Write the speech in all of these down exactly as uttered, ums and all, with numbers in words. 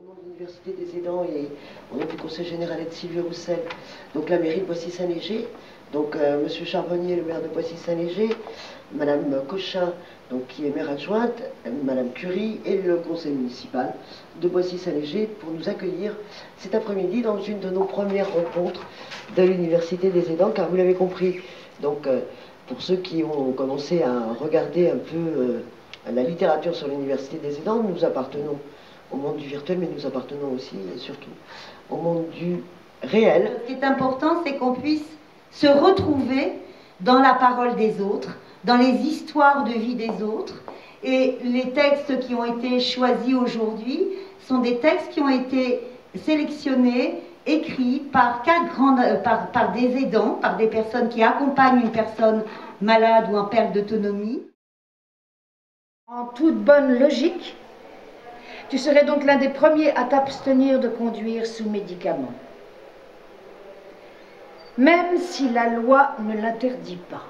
Au nom de l'Université des aidants et au nom du Conseil général et de Sylvie Roussel, donc la mairie de Boissy-Saint-Léger, donc euh, Monsieur Charbonnier, le maire de Boissy-Saint-Léger, Madame Cochin, donc, qui est maire adjointe, Madame Curie et le conseil municipal de Boissy-Saint-Léger pour nous accueillir cet après-midi dans une de nos premières rencontres de l'Université des aidants, car vous l'avez compris, donc euh, pour ceux qui ont commencé à regarder un peu euh, la littérature sur l'Université des aidants, nous appartenons au monde du virtuel, mais nous appartenons aussi et surtout au monde du réel. Ce qui est important, c'est qu'on puisse se retrouver dans la parole des autres, dans les histoires de vie des autres. Et les textes qui ont été choisis aujourd'hui sont des textes qui ont été sélectionnés, écrits par, quatre grandes, par, par des aidants, par des personnes qui accompagnent une personne malade ou en perte d'autonomie. En toute bonne logique, tu serais donc l'un des premiers à t'abstenir de conduire sous médicaments, même si la loi ne l'interdit pas.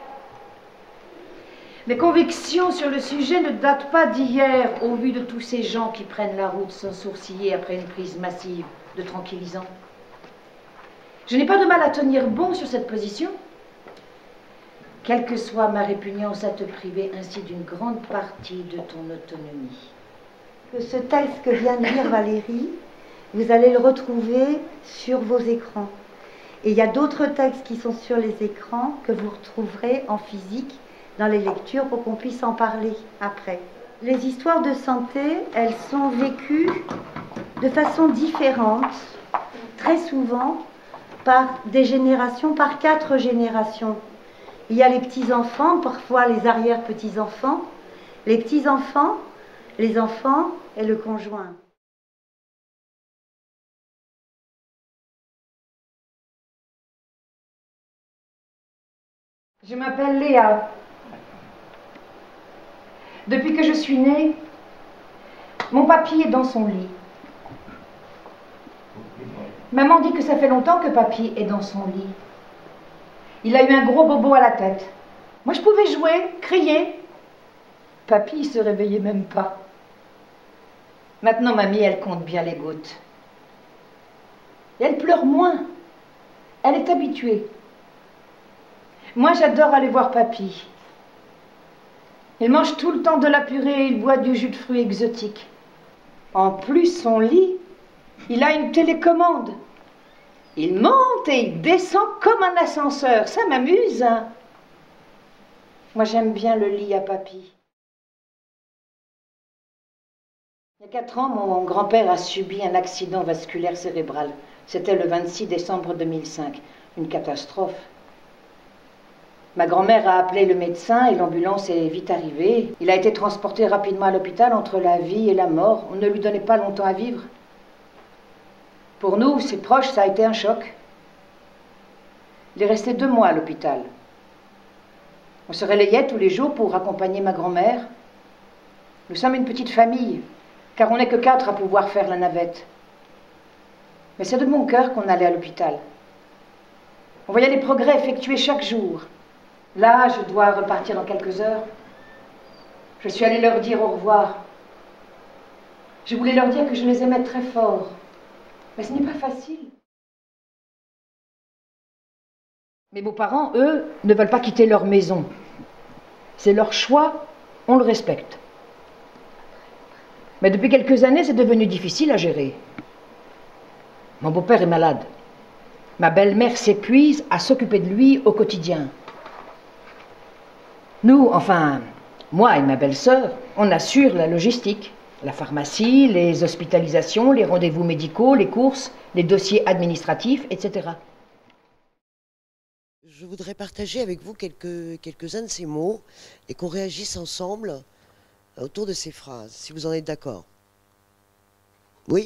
Mes convictions sur le sujet ne datent pas d'hier, au vu de tous ces gens qui prennent la route sans sourciller après une prise massive de tranquillisants. Je n'ai pas de mal à tenir bon sur cette position, quelle que soit ma répugnance à te priver ainsi d'une grande partie de ton autonomie. Que ce texte que vient de lire Valérie, vous allez le retrouver sur vos écrans. Et il y a d'autres textes qui sont sur les écrans que vous retrouverez en physique dans les lectures pour qu'on puisse en parler après. Les histoires de santé, elles sont vécues de façon différente, très souvent par des générations, par quatre générations. Il y a les petits-enfants, parfois les arrière-petits-enfants, les petits-enfants, les enfants et le conjoint. Je m'appelle Léa. Depuis que je suis née, mon papy est dans son lit. Maman dit que ça fait longtemps que papy est dans son lit. Il a eu un gros bobo à la tête. Moi, je pouvais jouer, crier. Papy, il se réveillait même pas. Maintenant, mamie, elle compte bien les gouttes. Et elle pleure moins. Elle est habituée. Moi, j'adore aller voir papy. Il mange tout le temps de la purée et il boit du jus de fruits exotique. En plus, son lit, il a une télécommande. Il monte et il descend comme un ascenseur. Ça m'amuse, hein. Moi, j'aime bien le lit à papy. Il y a quatre ans, mon grand-père a subi un accident vasculaire cérébral. C'était le vingt-six décembre deux mille cinq. Une catastrophe. Ma grand-mère a appelé le médecin et l'ambulance est vite arrivée. Il a été transporté rapidement à l'hôpital entre la vie et la mort. On ne lui donnait pas longtemps à vivre. Pour nous, ses proches, ça a été un choc. Il est resté deux mois à l'hôpital. On se relayait tous les jours pour accompagner ma grand-mère. Nous sommes une petite famille, car on n'est que quatre à pouvoir faire la navette. Mais c'est de bon cœur qu'on allait à l'hôpital. On voyait les progrès effectués chaque jour. Là, je dois repartir dans quelques heures. Je suis allée leur dire au revoir. Je voulais leur dire que je les aimais très fort. Mais ce n'est pas facile. Mes beaux-parents, eux, ne veulent pas quitter leur maison. C'est leur choix, on le respecte. Mais depuis quelques années, c'est devenu difficile à gérer. Mon beau-père est malade. Ma belle-mère s'épuise à s'occuper de lui au quotidien. Nous, enfin, moi et ma belle-sœur, on assure la logistique, la pharmacie, les hospitalisations, les rendez-vous médicaux, les courses, les dossiers administratifs, et cetera. Je voudrais partager avec vous quelques, quelques-uns de ces mots et qu'on réagisse ensemble autour de ces phrases, si vous en êtes d'accord. Oui ?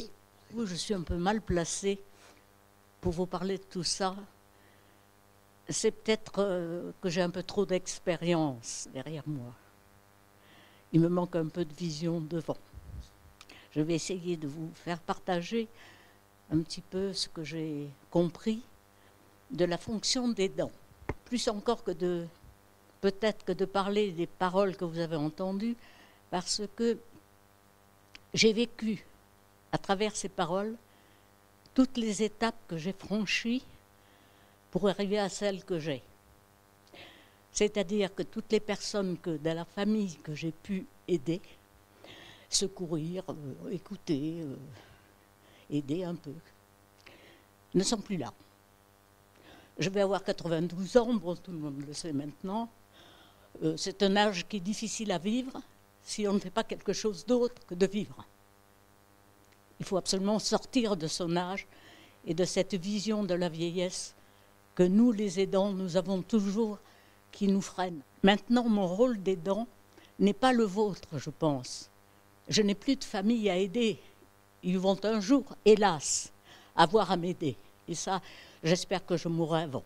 Oui, je suis un peu mal placée pour vous parler de tout ça. C'est peut-être euh, que j'ai un peu trop d'expérience derrière moi. Il me manque un peu de vision devant. Je vais essayer de vous faire partager un petit peu ce que j'ai compris de la fonction des dents. Plus encore que de, peut-être que de parler des paroles que vous avez entendues, parce que j'ai vécu à travers ces paroles, toutes les étapes que j'ai franchies pour arriver à celles que j'ai. C'est-à-dire que toutes les personnes que, de la famille que j'ai pu aider, secourir, euh, écouter, euh, aider un peu, ne sont plus là. Je vais avoir quatre-vingt-douze ans, bon, tout le monde le sait maintenant. Euh, c'est un âge qui est difficile à vivre si on ne fait pas quelque chose d'autre que de vivre. Il faut absolument sortir de son âge et de cette vision de la vieillesse que nous, les aidants, nous avons toujours, qui nous freine. Maintenant, mon rôle d'aidant n'est pas le vôtre, je pense. Je n'ai plus de famille à aider. Ils vont un jour, hélas, avoir à m'aider. Et ça, j'espère que je mourrai avant.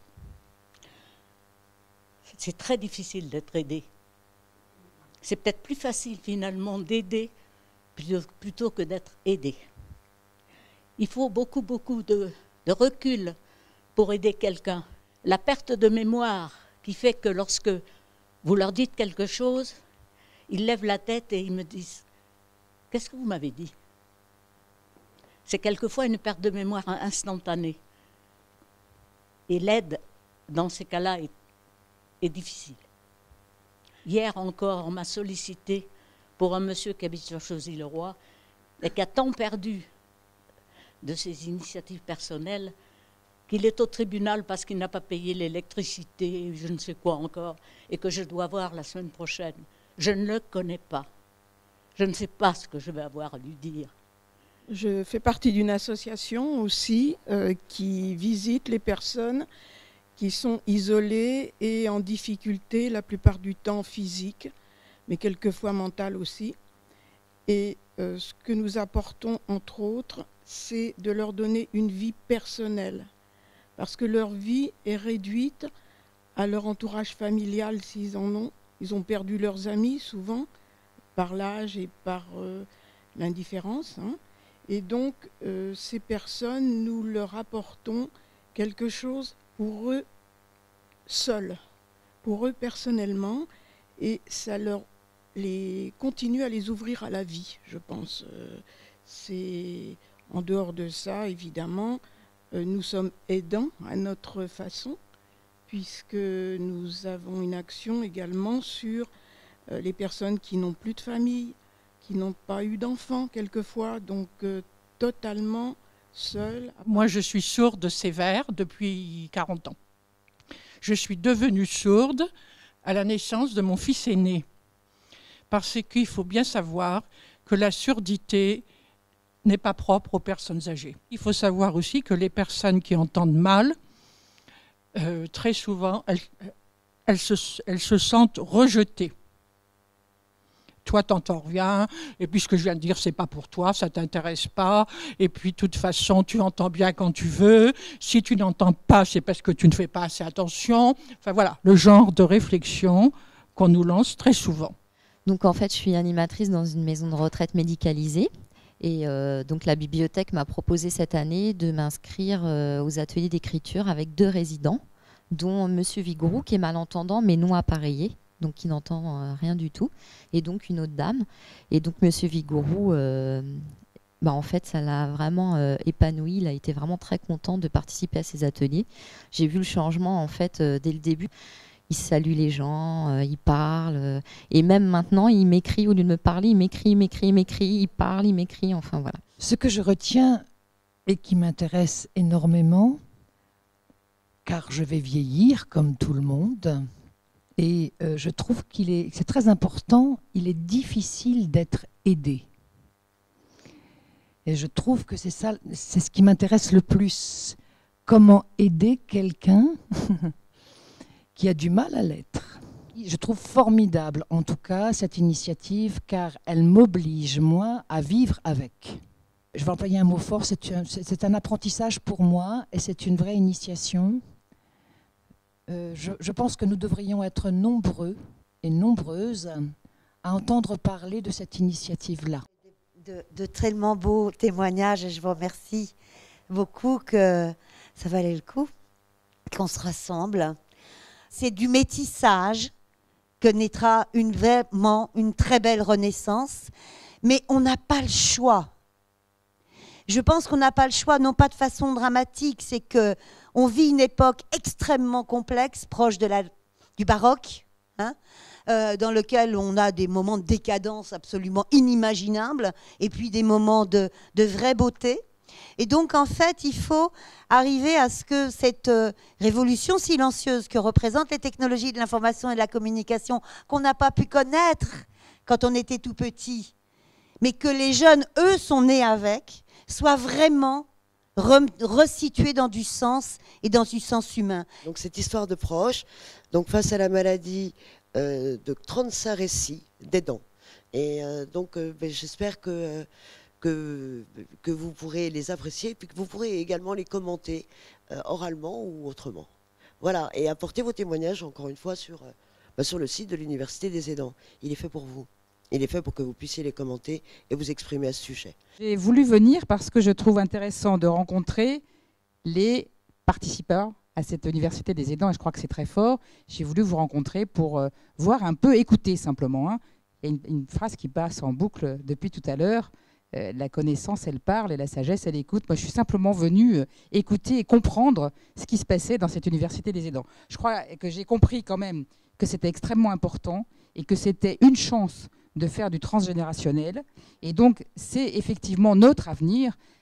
C'est très difficile d'être aidé. C'est peut-être plus facile finalement d'aider plutôt, plutôt que d'être aidé. Il faut beaucoup, beaucoup de, de recul pour aider quelqu'un. La perte de mémoire qui fait que lorsque vous leur dites quelque chose, ils lèvent la tête et ils me disent « Qu'est-ce que vous m'avez dit ?» C'est quelquefois une perte de mémoire instantanée. Et l'aide, dans ces cas-là, est, est difficile. Hier encore, on m'a sollicité pour un monsieur qui habite sur Choisy-le-Roi et qui a tant perdu de ses initiatives personnelles qu'il est au tribunal parce qu'il n'a pas payé l'électricité, je ne sais quoi encore, et que je dois voir la semaine prochaine. Je ne le connais pas. Je ne sais pas ce que je vais avoir à lui dire. Je fais partie d'une association aussi euh, qui visite les personnes qui sont isolées et en difficulté, la plupart du temps physique, mais quelquefois mentale aussi. Et euh, ce que nous apportons, entre autres, c'est de leur donner une vie personnelle. Parce que leur vie est réduite à leur entourage familial, s'ils en ont. Ils ont perdu leurs amis, souvent, par l'âge et par euh, l'indifférence. Hein. Et donc, euh, ces personnes, nous leur apportons quelque chose pour eux seuls, pour eux personnellement, et ça leur les continue à les ouvrir à la vie, je pense. Euh, c'est en dehors de ça, évidemment, euh, nous sommes aidants à notre façon, puisque nous avons une action également sur euh, les personnes qui n'ont plus de famille, qui n'ont pas eu d'enfants quelquefois, donc euh, totalement seules. Moi, je suis sourde sévère depuis quarante ans. Je suis devenue sourde à la naissance de mon fils aîné, parce qu'il faut bien savoir que la surdité n'est pas propre aux personnes âgées. Il faut savoir aussi que les personnes qui entendent mal, euh, très souvent, elles, elles, se, elles se sentent rejetées. Toi, t'entends rien, et puis ce que je viens de dire, c'est pas pour toi, ça t'intéresse pas, et puis de toute façon, tu entends bien quand tu veux, si tu n'entends pas, c'est parce que tu ne fais pas assez attention. Enfin voilà, le genre de réflexion qu'on nous lance très souvent. Donc en fait, je suis animatrice dans une maison de retraite médicalisée, et euh, donc la bibliothèque m'a proposé cette année de m'inscrire euh, aux ateliers d'écriture avec deux résidents, dont Monsieur Vigouroux, qui est malentendant, mais non appareillé, donc qui n'entend euh, rien du tout, et donc une autre dame. Et donc Monsieur Vigouroux, euh, bah, en fait, ça l'a vraiment euh, épanoui. Il a été vraiment très content de participer à ces ateliers. J'ai vu le changement, en fait, euh, dès le début. Il salue les gens, euh, il parle, euh, et même maintenant, il m'écrit, au lieu de me parler, il m'écrit, il m'écrit, il m'écrit, il parle, il m'écrit, enfin voilà. Ce que je retiens et qui m'intéresse énormément, car je vais vieillir comme tout le monde, et euh, je trouve qu'il est, c'est très important, il est difficile d'être aidé. Et je trouve que c'est ça, c'est ce qui m'intéresse le plus. Comment aider quelqu'un qui a du mal à l'être. Je trouve formidable, en tout cas, cette initiative, car elle m'oblige, moi, à vivre avec. Je vais employer un mot fort, c'est un, c'est un apprentissage pour moi, et c'est une vraie initiation. Euh, je, je pense que nous devrions être nombreux et nombreuses à entendre parler de cette initiative-là. De, de tellement beaux témoignages, et je vous remercie beaucoup que ça valait le coup, qu'on se rassemble. C'est du métissage que naîtra une, vraiment une très belle renaissance, mais on n'a pas le choix. Je pense qu'on n'a pas le choix, non pas de façon dramatique, c'est qu'on vit une époque extrêmement complexe, proche de la, du baroque, hein, euh, dans lequel on a des moments de décadence absolument inimaginables, et puis des moments de, de vraie beauté. Et donc, en fait, il faut arriver à ce que cette euh, révolution silencieuse que représentent les technologies de l'information et de la communication, qu'on n'a pas pu connaître quand on était tout petit, mais que les jeunes, eux, sont nés avec, soit vraiment re resituée dans du sens et dans du sens humain. Donc cette histoire de proche, donc face à la maladie euh, de trente-cinq récits d'aidants. Et euh, donc euh, ben, j'espère que, que, que vous pourrez les apprécier et puis que vous pourrez également les commenter euh, oralement ou autrement. Voilà, et apporter vos témoignages encore une fois sur, euh, ben, sur le site de l'Université des aidants. Il est fait pour vous. Il est fait pour que vous puissiez les commenter et vous exprimer à ce sujet. J'ai voulu venir parce que je trouve intéressant de rencontrer les participants à cette Université des aidants, et je crois que c'est très fort. J'ai voulu vous rencontrer pour euh, voir un peu, écouter simplement. Hein. Il y a une, une phrase qui passe en boucle depuis tout à l'heure. Euh, la connaissance, elle parle, et la sagesse, elle écoute. Moi, je suis simplement venue euh, écouter et comprendre ce qui se passait dans cette Université des aidants. Je crois que j'ai compris quand même que c'était extrêmement important et que c'était une chance de faire du transgénérationnel. Et donc, c'est effectivement notre avenir.